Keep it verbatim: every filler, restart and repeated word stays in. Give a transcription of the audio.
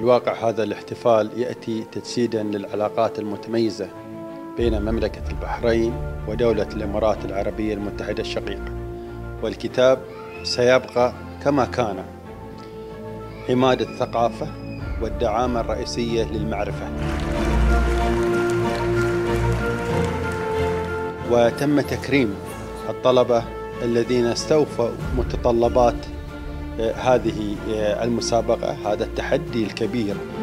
الواقع هذا الاحتفال يأتي تجسيدا للعلاقات المتميزة بين مملكة البحرين ودولة الإمارات العربية المتحدة الشقيقة، والكتاب سيبقى كما كان عماد الثقافة والدعامة الرئيسية للمعرفة. وتم تكريم الطلبة الذين استوفوا متطلبات هذه المسابقة، هذا التحدي الكبير